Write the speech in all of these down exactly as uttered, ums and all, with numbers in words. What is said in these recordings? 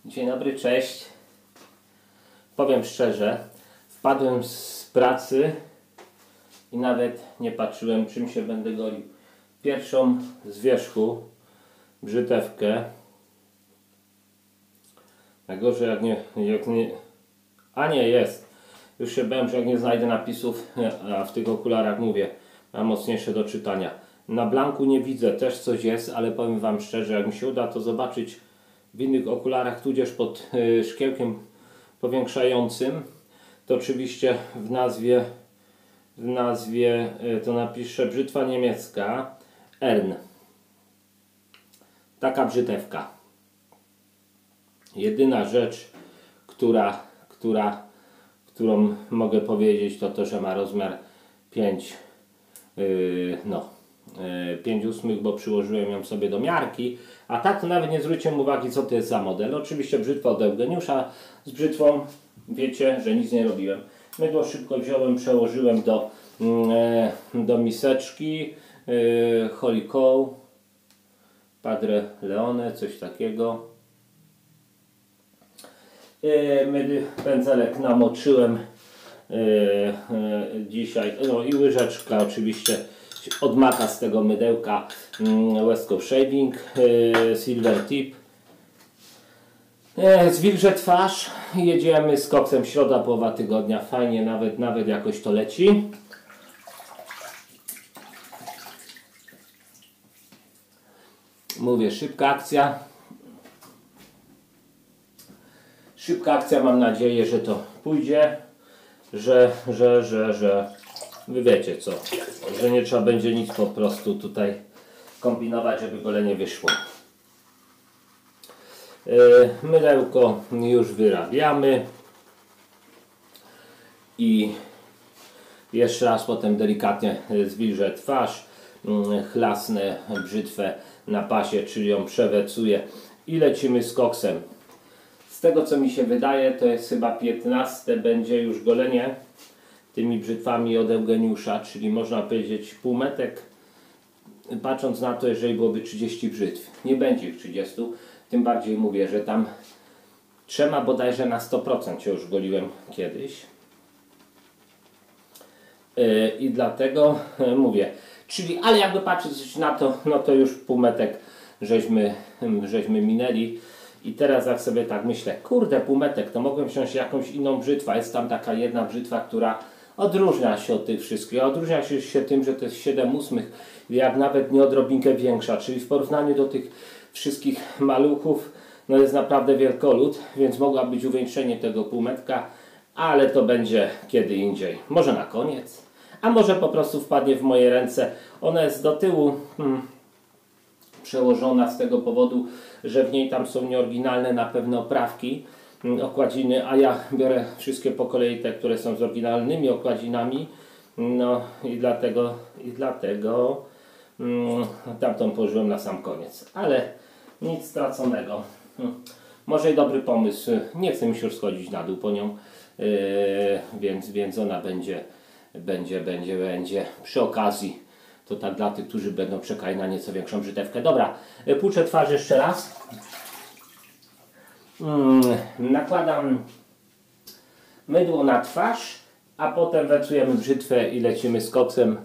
Dzień dobry, cześć. Powiem szczerze, wpadłem z pracy i nawet nie patrzyłem, czym się będę golił. Pierwszą z wierzchu brzytewkę. Najgorzej jak nie, jak nie... A nie, jest. Już się bałem, że jak nie znajdę napisów, a w tych okularach mówię, mam mocniejsze do czytania. Na blanku nie widzę, też coś jest, ale powiem wam szczerze, jak mi się uda to zobaczyć w innych okularach, tudzież pod y, szkiełkiem powiększającym, to oczywiście w nazwie w nazwie y, to napiszę brzytwa niemiecka Ern. Taka brzytewka. Jedyna rzecz, która, która, którą mogę powiedzieć, to to, że ma rozmiar pięć yy, no pięć ósmych, bo przyłożyłem ją sobie do miarki, a tak to nawet nie zwróciłem uwagi, co to jest za model. Oczywiście brzytwa od Eugeniusza z brzytwą, wiecie, że nic nie robiłem. Mydło szybko wziąłem, przełożyłem do, do miseczki yy, Holy Cow, Padre Leone, coś takiego. Yy, pędzelek namoczyłem yy, yy, dzisiaj, no i łyżeczka oczywiście od maka z tego mydełka yy, West Coast Shaving yy, Silver Tip. Yy, zwilżę twarz, jedziemy z koksem, środa, połowa tygodnia, fajnie, nawet, nawet jakoś to leci. Mówię, szybka akcja. Szybka akcja, mam nadzieję, że to pójdzie, że, że, że, że wy wiecie co, że nie trzeba będzie nic po prostu tutaj kombinować, żeby golenie wyszło. Yy, mydełko już wyrabiamy i jeszcze raz potem delikatnie zwilżę twarz, yy, chlasnę brzytwę na pasie, czyli ją przewecuję i lecimy z koksem. Z tego co mi się wydaje, to jest chyba piętnaste będzie już golenie tymi brzytwami od Eugeniusza, czyli można powiedzieć półmetek, patrząc na to, jeżeli byłoby trzydzieści brzytw. Nie będzie ich trzydziestu, tym bardziej mówię, że tam trzema bodajże na sto procent się już goliłem kiedyś. Yy, I dlatego yy, mówię, czyli, ale jakby patrzeć na to, no to już półmetek żeśmy, żeśmy minęli. I teraz jak sobie tak myślę, kurde, półmetek, to mogłem wziąć jakąś inną brzytwę. Jest tam taka jedna brzytwa, która odróżnia się od tych wszystkich. Odróżnia się, się tym, że to jest siedem ósmych, jak nawet nie odrobinkę większa. Czyli w porównaniu do tych wszystkich maluchów, no jest naprawdę wielkolud, więc mogła być uwieńczenie tego półmetka, ale to będzie kiedy indziej. Może na koniec, a może po prostu wpadnie w moje ręce. Ona jest do tyłu hmm, przełożona z tego powodu, że w niej tam są nieoryginalne na pewno oprawki, okładziny, a ja biorę wszystkie po kolei te, które są z oryginalnymi okładzinami, no i dlatego i dlatego mm, tamtą położyłem na sam koniec, ale nic straconego. Może i dobry pomysł, nie chcę mi się już schodzić na dół po nią, yy, więc, więc ona będzie będzie, będzie, będzie przy okazji. To tak dla tych, którzy będą czekali na nieco większą brzytewkę. Dobra, płuczę twarz jeszcze raz. Hmm, nakładam mydło na twarz, a potem wecujemy brzytwę i lecimy z koksem.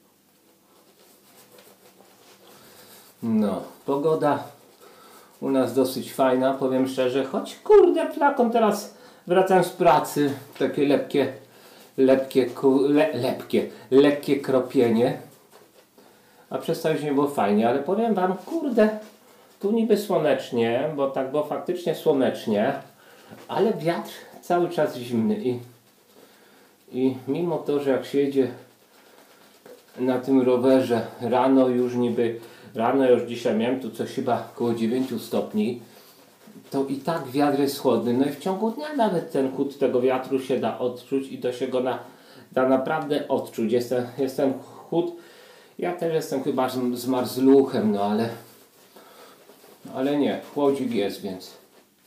No, pogoda u nas dosyć fajna, powiem szczerze, choć kurde, flakon teraz wracam z pracy, takie lepkie, lepkie, le, lepkie, lekkie kropienie. A przez cały dzień było fajnie, ale powiem wam, kurde, tu niby słonecznie, bo tak było faktycznie słonecznie, ale wiatr cały czas zimny i, i mimo to, że jak się jedzie na tym rowerze rano już niby, rano już dzisiaj miałem tu coś chyba około dziewięć stopni, to i tak wiatr jest chłodny, no i w ciągu dnia nawet ten chłód tego wiatru się da odczuć i to się go na, da naprawdę odczuć. Jest ten, jest ten chłód. Ja też jestem chyba z marzluchem, no ale ale nie, chłodzik jest, więc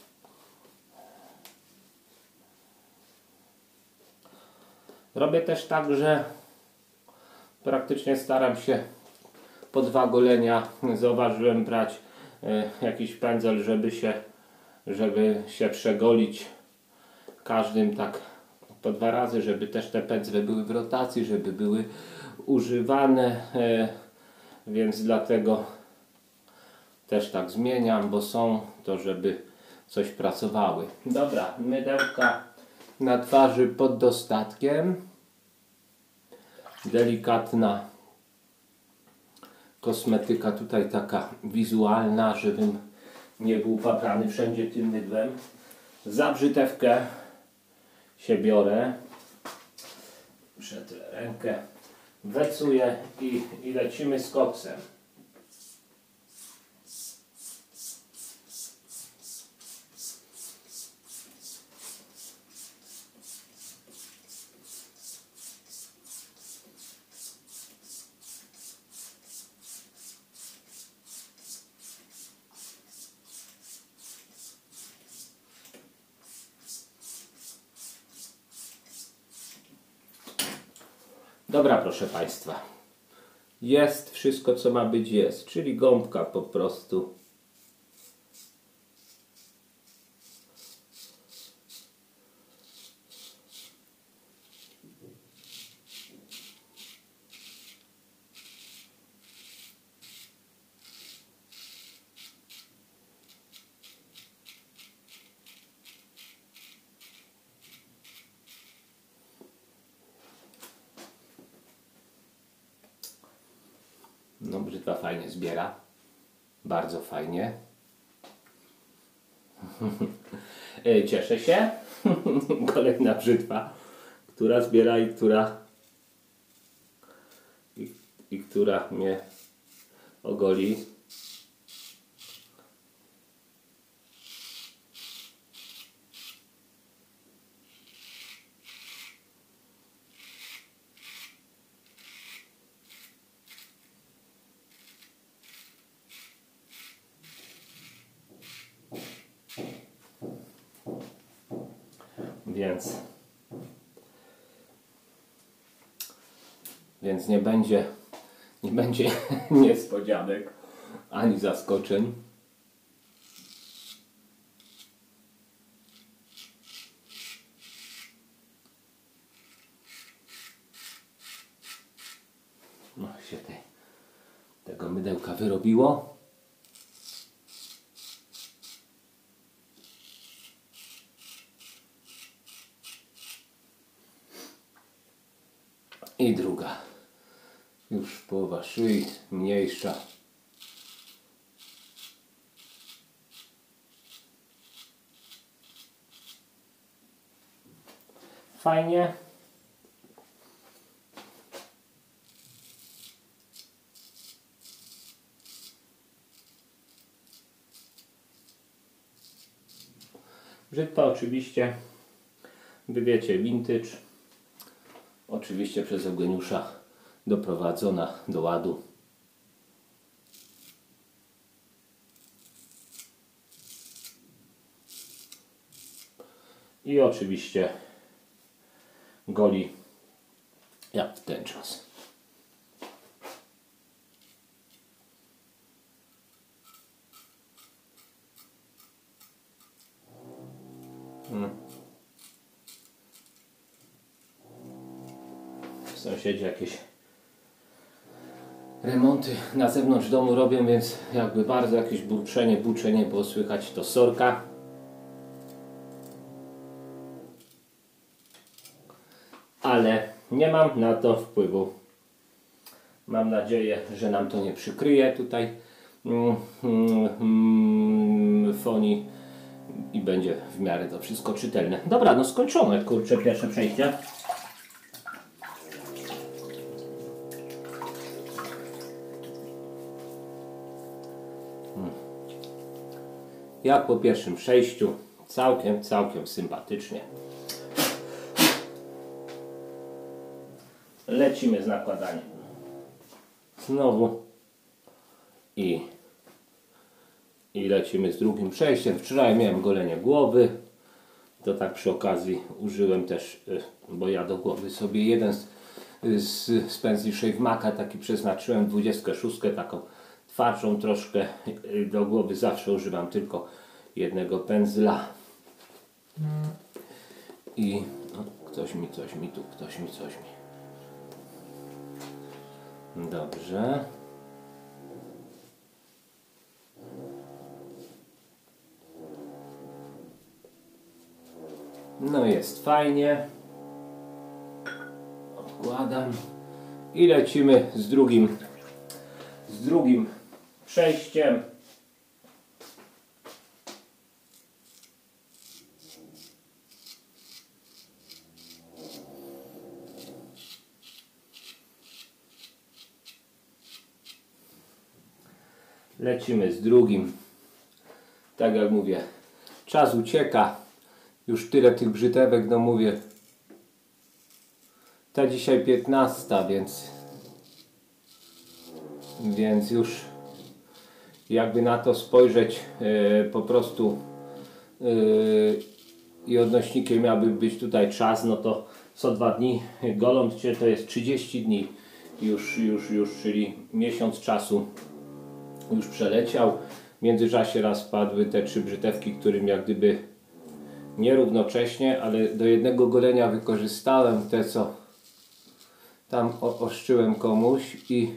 robię też tak, że praktycznie staram się po dwa golenia, zauważyłem, brać e, jakiś pędzel, żeby się żeby się przegolić każdym tak po dwa razy, żeby też te pędzle były w rotacji, żeby były używane, e, więc dlatego też tak zmieniam, bo są to, żeby coś pracowały. Dobra, mydełka na twarzy pod dostatkiem, delikatna kosmetyka tutaj taka wizualna, żebym nie był paprany wszędzie tym mydłem. Za brzytewkę się biorę, przetrę rękę, wecuję i, i lecimy z koksem. Dobra, proszę Państwa, jest wszystko, co ma być, jest, czyli gąbka po prostu. No, brzytwa fajnie zbiera. Bardzo fajnie. Cieszę się. Kolejna brzytwa, która zbiera i która i, i która mnie ogoli. Więc, więc nie będzie, nie będzie niespodzianek ani zaskoczeń. No się te, tego mydełka wyrobiło. I druga. Już połowa szyi, mniejsza. Fajnie. Brzytwa oczywiście, wy wiecie, vintage. Oczywiście przez Eugeniusza doprowadzona do ładu. I oczywiście goli jak w ten czas. Hmm. Sąsiedzi jakieś remonty na zewnątrz domu robią, więc jakby bardzo jakieś burczenie, buczenie było słychać, to sorka. Ale nie mam na to wpływu. Mam nadzieję, że nam to nie przykryje tutaj mm, mm, fonii i będzie w miarę to wszystko czytelne. Dobra, no skończone, kurczę, pierwsze przejście. Jak po pierwszym przejściu, całkiem, całkiem sympatycznie. Lecimy z nakładaniem. Znowu i, i lecimy z drugim przejściem. Wczoraj miałem golenie głowy, to tak przy okazji użyłem też, bo ja do głowy sobie jeden z, z, z pędzli Shave Maca taki przeznaczyłem, dwudziestkę szóstkę, taką twardszą troszkę. Do głowy zawsze używam tylko jednego pędzla. I o, ktoś mi, coś mi tu, ktoś mi, coś mi. Dobrze. No jest fajnie. Odkładam. I lecimy z drugim, z drugim przejściem. Lecimy z drugim. Tak jak mówię, czas ucieka. Już tyle tych brzytewek, no mówię. Ta dzisiaj piętnasta, więc więc już jakby na to spojrzeć yy, po prostu yy, i odnośnikiem miałby być tutaj czas, no to co dwa dni goląc cię to jest trzydzieści dni już, już, już, czyli miesiąc czasu już przeleciał. W międzyczasie raz padły te trzy brzytewki, którym jak gdyby nierównocześnie, ale do jednego golenia wykorzystałem te, co tam oszczyłem komuś i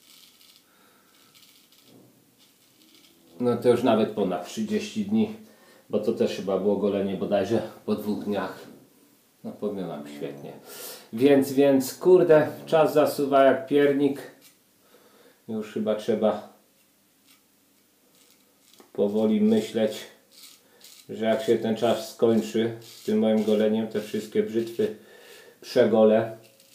no to już nawet ponad trzydzieści dni, bo to też chyba było golenie bodajże po dwóch dniach. No powiem wam, świetnie. Więc, więc kurde, czas zasuwa jak piernik. Już chyba trzeba powoli myśleć, że jak się ten czas skończy z tym moim goleniem, te wszystkie brzytwy przegolę.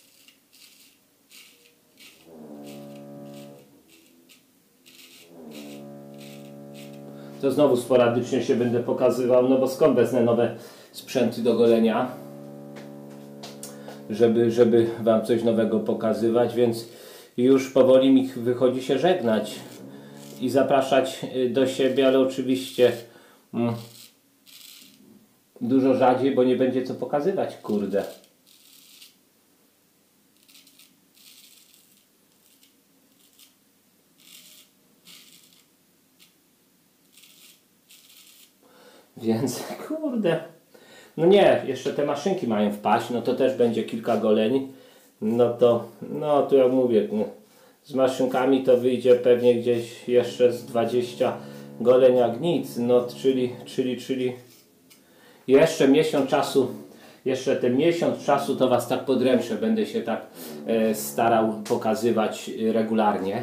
To znowu sporadycznie się będę pokazywał, no bo skąd wezmę nowe sprzęty do golenia, żeby, żeby wam coś nowego pokazywać, więc już powoli mi wychodzi się żegnać i zapraszać do siebie, ale oczywiście mm, dużo rzadziej, bo nie będzie co pokazywać, kurde. Więc kurde. No nie, jeszcze te maszynki mają wpaść, no to też będzie kilka goleń. No to, no to jak mówię, no, z maszynkami to wyjdzie pewnie gdzieś jeszcze z dwadzieścia goleń jak nic, no czyli, czyli, czyli jeszcze miesiąc czasu, jeszcze ten miesiąc czasu to was tak podręczę, będę się tak e, starał pokazywać regularnie.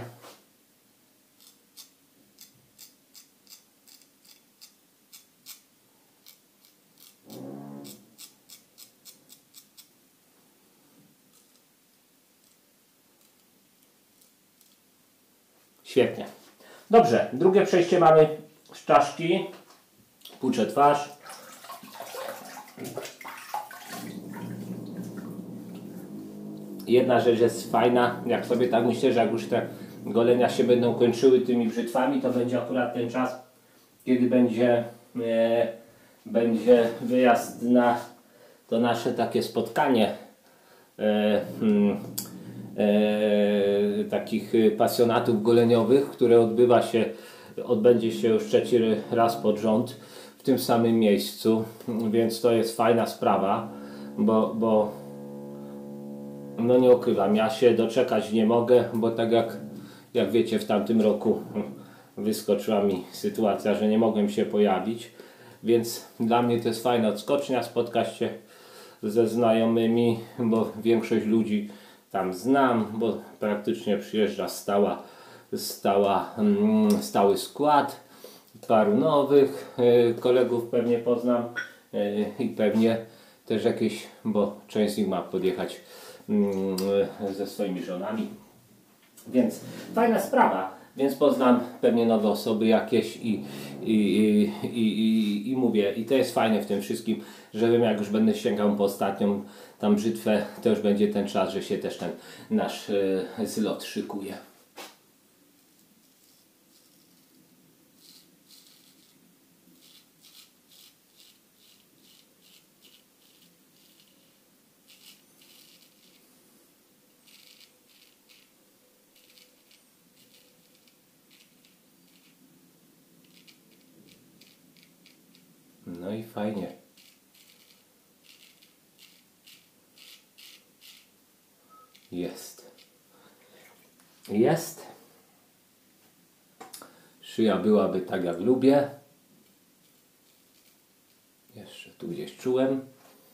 Świetnie. Dobrze, drugie przejście mamy z czaszki. Płuczę twarz. Jedna rzecz jest fajna, jak sobie tak myślę, że jak już te golenia się będą kończyły tymi brzytwami, to będzie akurat ten czas, kiedy będzie, e, będzie wyjazd na to nasze takie spotkanie e, hmm, E, takich pasjonatów goleniowych, które odbywa się, odbędzie się już trzeci raz pod rząd w tym samym miejscu, więc to jest fajna sprawa, bo, bo no nie ukrywam, ja się doczekać nie mogę, bo tak jak, jak wiecie, w tamtym roku wyskoczyła mi sytuacja, że nie mogłem się pojawić, więc dla mnie to jest fajna odskocznia, spotkać się ze znajomymi, bo większość ludzi tam znam, bo praktycznie przyjeżdża stała, stała, stały skład, paru nowych y, kolegów pewnie poznam y, i pewnie też jakieś, bo część z nich ma podjechać y, ze swoimi żonami, więc fajna sprawa, więc poznam pewnie nowe osoby jakieś i, i, i, i, i, i mówię, i to jest fajne w tym wszystkim, że wiem, jak już będę sięgał po ostatnią tam brzytwę, to już będzie ten czas, że się też ten nasz y, zlot szykuje. No i fajnie. Jest. Jest. Szyja byłaby tak jak lubię. Jeszcze tu gdzieś czułem.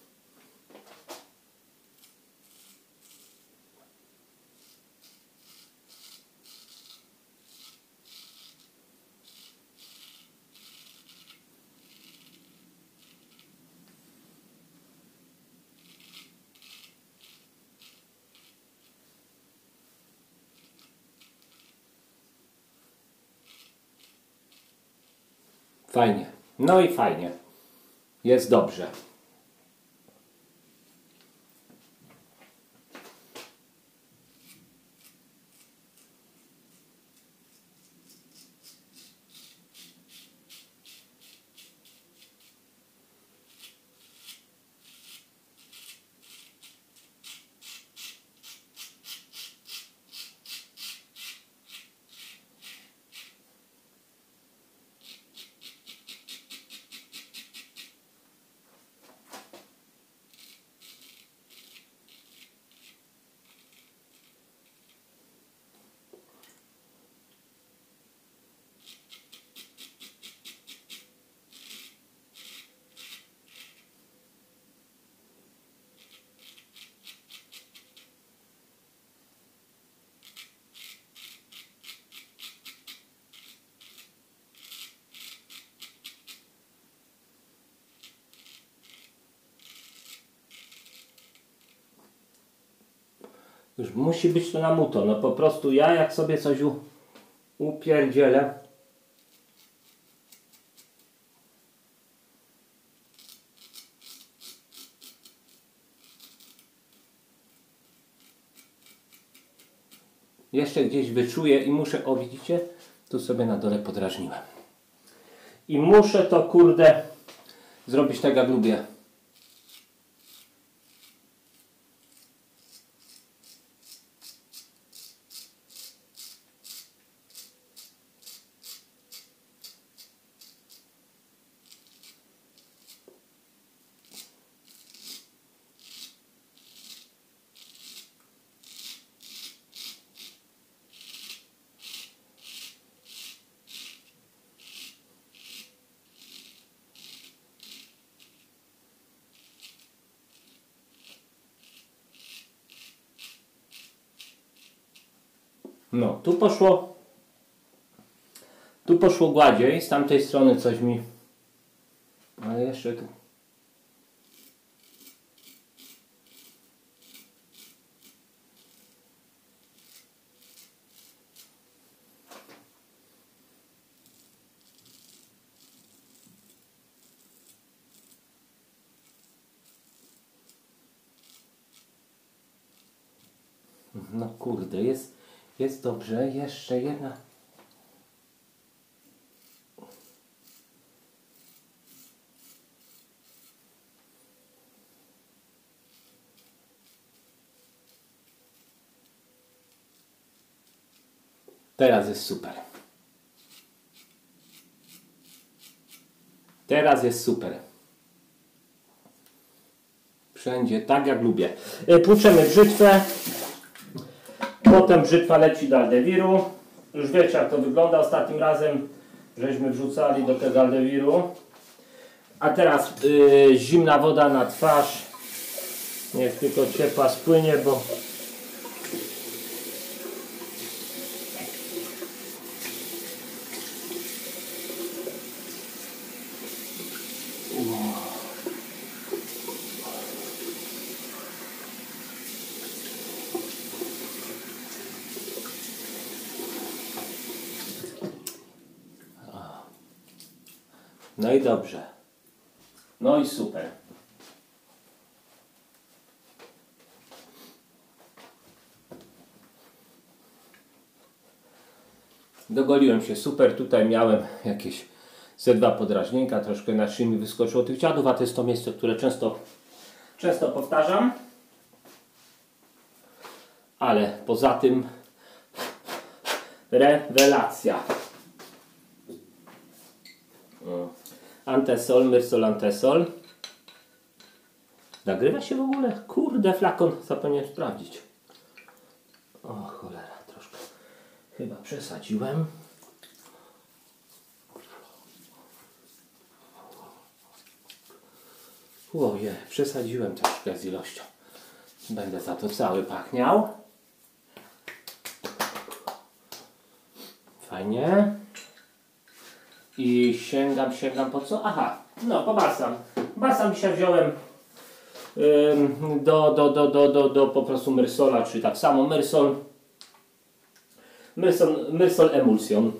Fajnie. No i fajnie. Jest dobrze. Już musi być to na muto. No po prostu ja jak sobie coś u, upierdzielę. Jeszcze gdzieś wyczuję i muszę, o widzicie, tu sobie na dole podrażniłem. I muszę to kurde zrobić tak jak lubię. No, tu poszło tu poszło gładziej, z tamtej strony coś mi, ale jeszcze tu. No kurde, jest, jest dobrze, jeszcze jedna. Teraz jest super. Teraz jest super. Wszędzie tak jak lubię. Płuczemy brzytwę. Potem brzytwa leci do Aldewiru. Już wiecie jak to wygląda. Ostatnim razem żeśmy wrzucali do tego Aldewiru. A teraz yy, zimna woda na twarz. Niech tylko ciepła spłynie, bo no i dobrze. No i super. Dogoliłem się super. Tutaj miałem jakieś ze dwa podrażnięcia. Troszkę na szyi mi wyskoczyło tych dziadów, a to jest to miejsce, które często, często powtarzam. Ale poza tym rewelacja. Antesol, Myrsol, Antesol. Nagrywa się w ogóle? Kurde, flakon zapomniałem sprawdzić. O cholera, troszkę chyba przesadziłem. Oje, przesadziłem troszkę z ilością. Będę za to cały pachniał. Fajnie. I sięgam, sięgam po co? Aha, no po balsam. Balsam dzisiaj wziąłem ym, do, do, do, do, do, do po prostu Myrsola, czyli tak samo Myrsol. Myrsol, Myrsol Emulsion.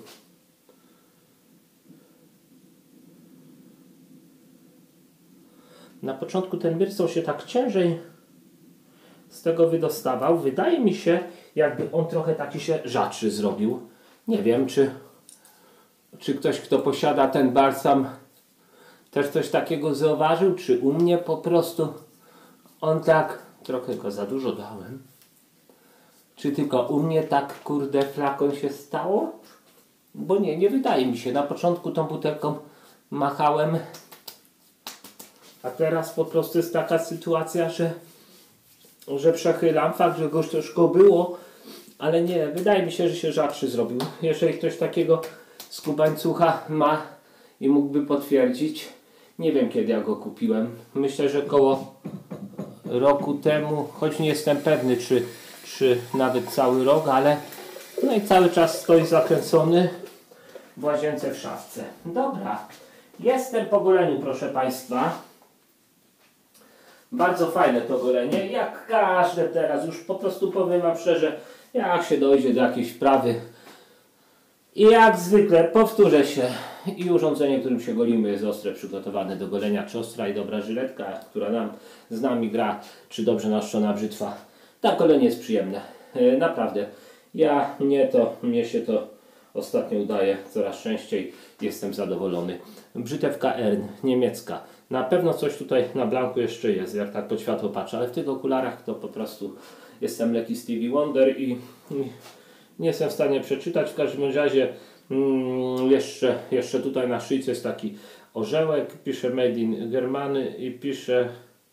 Na początku ten Myrsol się tak ciężej z tego wydostawał. Wydaje mi się, jakby on trochę taki się rzadszy zrobił. Nie wiem, czy, czy ktoś, kto posiada ten balsam, też coś takiego zauważył, czy u mnie po prostu on tak, trochę go za dużo dałem. Czy tylko u mnie tak, kurde, flakon się stało? Bo nie, nie wydaje mi się. Na początku tą butelką machałem, a teraz po prostu jest taka sytuacja, że, że przechylam. Fakt, że go też go było, ale nie, wydaje mi się, że się rzadszy zrobił. Jeżeli ktoś takiego skubańcucha ma i mógłby potwierdzić, nie wiem kiedy ja go kupiłem. Myślę, że koło roku temu, choć nie jestem pewny, czy, czy nawet cały rok, ale no i cały czas stoi zakręcony w łazience w szafce. Dobra, jestem po goleniu, proszę Państwa. Bardzo fajne to golenie, jak każde teraz, już po prostu powiem Wam szczerze, jak się dojdzie do jakiejś wprawy i jak zwykle powtórzę się i urządzenie, którym się golimy, jest ostre, przygotowane do golenia, czy ostra i dobra żyletka, która nam z nami gra, czy dobrze naszczona brzytwa. Tak, golenie jest przyjemne, e, naprawdę. Ja, mnie to, mnie się to ostatnio udaje coraz częściej, jestem zadowolony. Brzytewka Ern, niemiecka. Na pewno coś tutaj na blanku jeszcze jest, jak tak pod światło patrzę, ale w tych okularach to po prostu jestem lekki Stevie Wonder i, i nie jestem w stanie przeczytać. W każdym razie mm, jeszcze, jeszcze tutaj na szyjce jest taki orzełek, pisze Made in Germany i pisze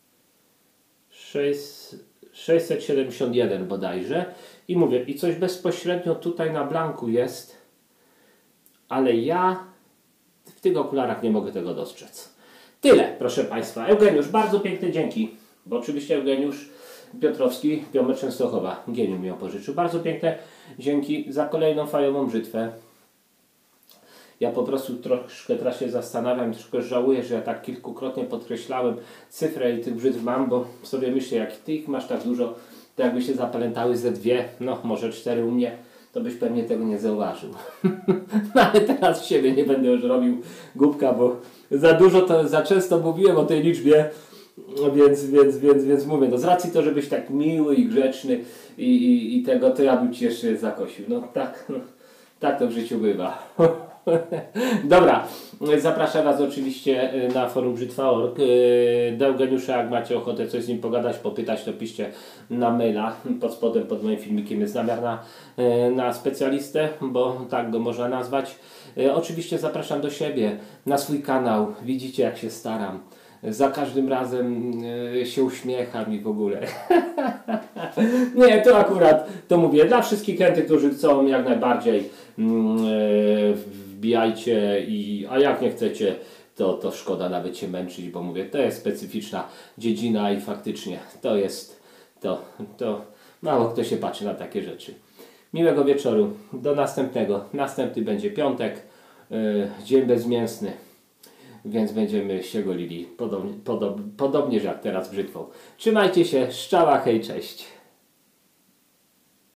sześćset siedemdziesiąt jeden bodajże. I mówię, i coś bezpośrednio tutaj na blanku jest, ale ja w tych okularach nie mogę tego dostrzec. Tyle, proszę Państwa. Eugeniusz, bardzo piękne dzięki, bo oczywiście Eugeniusz Piotrowski, Piomer Częstochowa, geniusz mi opożyczył. Bardzo piękne dzięki za kolejną fajową brzytwę. Ja po prostu troszkę teraz się zastanawiam, troszkę żałuję, że ja tak kilkukrotnie podkreślałem cyfrę i tych brzytw mam, bo sobie myślę, jak Ty ich masz tak dużo, to jakby się zapamiętały ze dwie, no może cztery u mnie, to byś pewnie tego nie zauważył. No ale teraz w siebie nie będę już robił głupka, bo za dużo to, za często mówiłem o tej liczbie, więc, więc, więc, więc mówię, no z racji to, żebyś tak miły i grzeczny i, i, i tego, to ja bym Ci jeszcze zakosił. No tak, no, tak to w życiu bywa. Dobra, zapraszam Was oczywiście na forum brzytwa kropka org. Do Eugeniusza, jak macie ochotę coś z nim pogadać, popytać, to piszcie na maila. Pod spodem, pod moim filmikiem jest namiar na, na specjalistę, bo tak go można nazwać. Oczywiście zapraszam do siebie, na swój kanał. Widzicie, jak się staram. Za każdym razem się uśmiecham i w ogóle. Nie, to akurat, to mówię, dla wszystkich chętnych, którzy chcą, jak najbardziej wbijajcie, i, a jak nie chcecie, to, to szkoda nawet się męczyć, bo mówię, to jest specyficzna dziedzina i faktycznie to jest, to, to mało kto się patrzy na takie rzeczy. Miłego wieczoru, do następnego. Następny będzie piątek, yy, dzień bezmięsny, więc będziemy się golili podobnie, podob, podobnież jak teraz brzytwą. Trzymajcie się, szczała, hej, cześć.